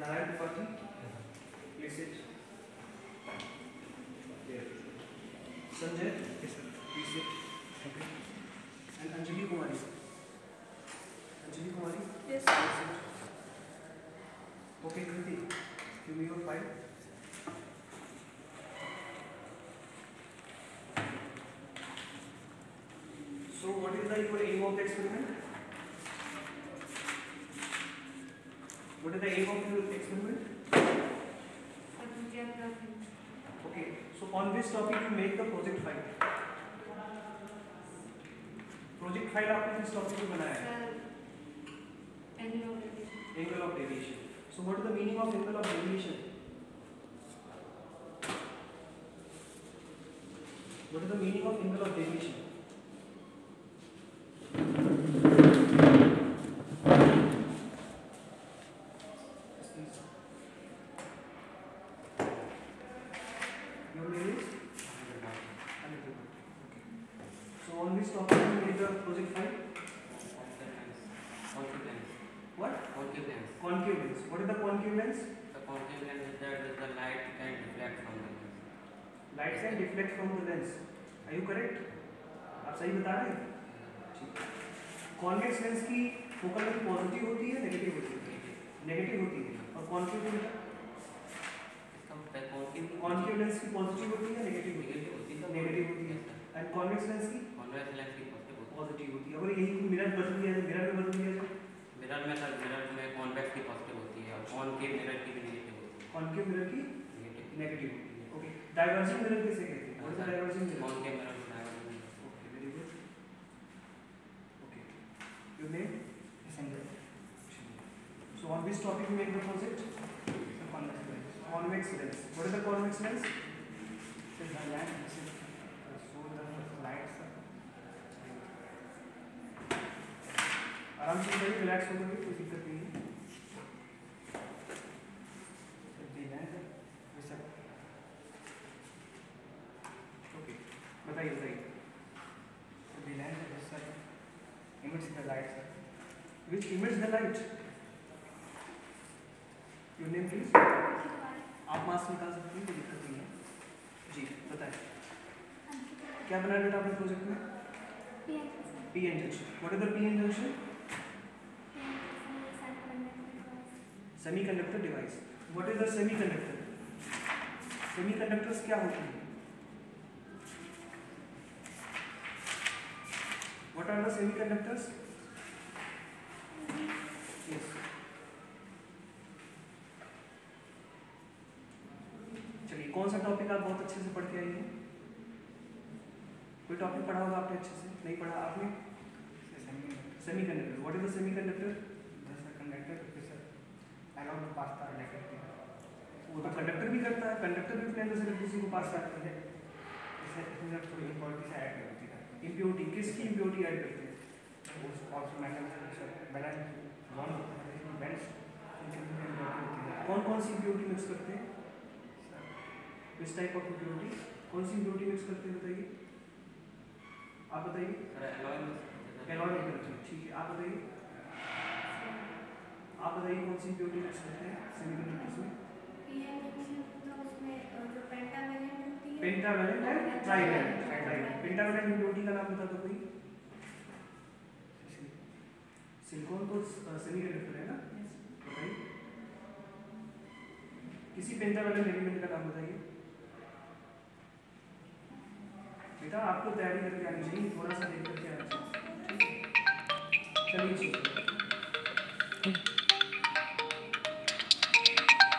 Narayan Tripathi, please sit. There. Sanjay, yes sir, please sit. Okay. And Anjali Kumari. Anjali Kumari, Yes please sir. sit. Okay, Kriti, give me your file. So, what is your aim of the experiment? What is the aim of your experiment? Okay, so on this topic you make the project file. Project file आपने किस topic पे बनाया है? Angle of deviation. So what is the meaning of angle of deviation? What is the meaning of angle of deviation? Your name is? Okay. So on this topic you made the project file. What? Concave lens. Concave lens. What is the concave lens? The concave lens is that the light can deflect from the lens. Light can deflect from the lens. Are you correct? आप सही बता रहे हैं? ठीक है. Convex lens की focal length positive होती है, नेगेटिव होती है? नेगेटिव होती है. और concave lens लेंस की पॉजिटिव होती है, नेगेटिव होती है? नेगेटिव होती है. एंड कॉन्वेक्स लेंस की पॉजिटिव होती है. अगर यही मिरर बदल दिया जाए, मिरर में बदल दिया जाए, मिरर में सर मिरर में कॉन्वेक्स की पॉजिटिव होती है और कॉनकेव मिरर की भी नेगेटिव होती है. कॉनकेव मिरर की नेगेटिव होती है. ओके. डाइवर्जिंग मिरर किसे कहते हैं? What is diverging mirror? Concave mirror diverging. Okay, very good. Okay. Your name? Sanjay. So on this topic we make the project convex lens. What is the convex lens? The lens which is show the lights. आराम से बैठिए, relax होकर के, कोई दिक्कत नहीं है. The lens which is okay, बताइए बताइए. the lens which emits the light, sir. Which emits the light? Your name please? आप मास्क निकाल सकते हैं, कोई दिक्कत नहीं है. जी बताएं. क्या बनाया बेटा आपने प्रोजेक्ट में? PN junction. What is the PN junction? Semiconductor device. What is the semiconductor? Semiconductors क्या होते हैं? What are the semiconductors? Yes. चलिए, कौन सा टॉपिक आप बहुत अच्छे से पढ़ के आई हैं? कोई टॉपिक पढ़ा होगा आपने अच्छे से? नहीं पढ़ा आपने? Semiconductor. What is the semiconductor? The conductor which allow to pass the electricity. वो तो कंडक्टर भी करता है. कंडक्टर भी प्लेन से किसी को पास करता है. इसमें थोड़ी इम्प्योरिटी से ऐड होती है. इम्प्योरिटी किसकी इम्प्योरिटी ऐड करते हैं? also metal balance one bends कौन कौन सी इम्प्योरिटी मिक्स करते हैं? किस टाइप ऑफ इम्प्योरिटी? कौन सी इम्प्योरिटी मिक्स करते हैं बताइए. आप बताइए. एलॉय नहीं करते. ठीक है, आप बताइए. आप बताइए कौन सी इम्प्योरिटी मिक्स करते हैं सेमीकंडक्टर्स में? Pentavalent and trivalent. Pentavalent impurity का नाम बता दो कोई. सिलिकॉन तो सेमीकंडक्टर है ना? बताइए. किसी पेंटावैलेंट एलिमेंट का नाम बताइए. बेटा आपको तैयारी करके आनी चाहिए, थोड़ा सा देख करके आना चाहिए. चलिए ठीक है.